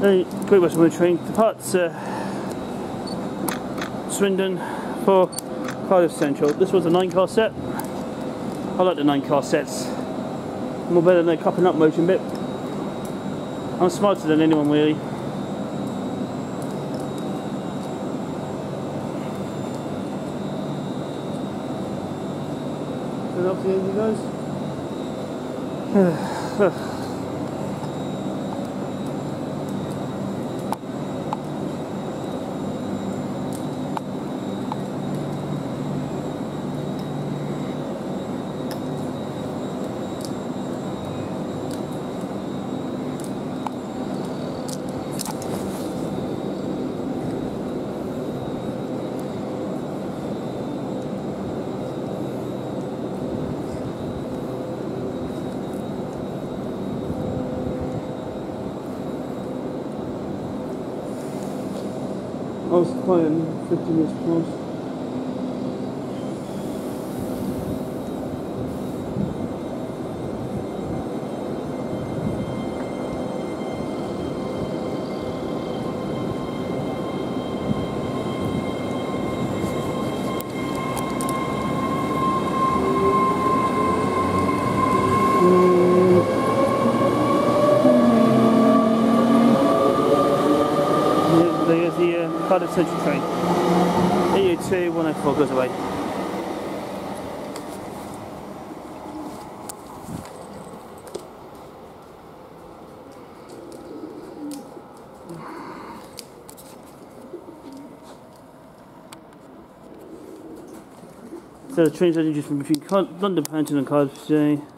Great Western Railway train departs Swindon for Cardiff Central. This was a 9-car set. I like the 9-car sets. More better than the coupling up motion bit. I'm smarter than anyone really. Turn up to the engine goes. I was playing 50 minutes plus. There's the Cardiff Central train. 802 104 goes away. So the train's only just from between London Paddington and Cardiff today.